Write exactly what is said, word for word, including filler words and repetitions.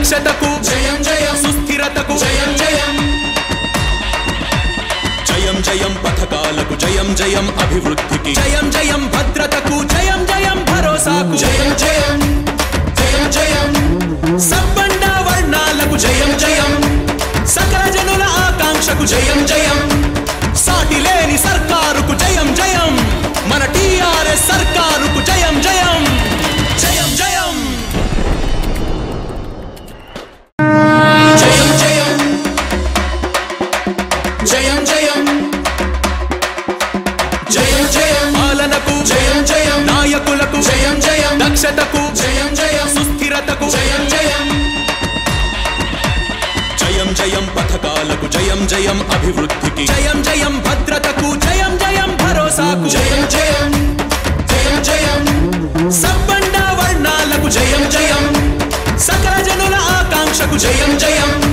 దక్షతకు జయం జయం సుస్థిరతకు జయం జయం జయం జయం పథకాలకు జయం జయం అభివృద్ధికి జయం జయం భద్రతకు జయం జయం భరోసాకు జయం జయం జయం జయం సబ్బండ వర్ణాలకు జయం జయం సకల జనుల ఆకాంక్షకు జయం జయం సాటి లేని సర్కారుకు జయం జయం మన టిఆర్ఎస్ సర్కారుకు జయం జయం జయం జయం జయం జయం జయం జయం జయం జయం పాలనకు జయం జయం నాయకులకు జయం జయం దక్షతకు జయం జయం సుస్థిరతకు జయం జయం జయం జయం పథకాలకు జయం జయం అభివృద్ధికి జయం జయం భద్రతకు జయం జయం భరోసాకు జయం జయం జయం జయం సబ్బండ వర్ణాలకు జయం జయం సకల జనుల ఆకాంక్షకు జయం జయం